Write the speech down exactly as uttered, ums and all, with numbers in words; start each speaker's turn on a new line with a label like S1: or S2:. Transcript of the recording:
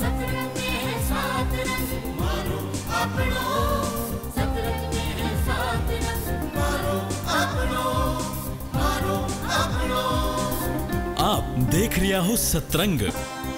S1: सतरंग में है सात रंग, मारो अपनो। सतरंग में है सात रंग, मारो अपनो, मारो अपनो।
S2: आप देख रिया हो सतरंग।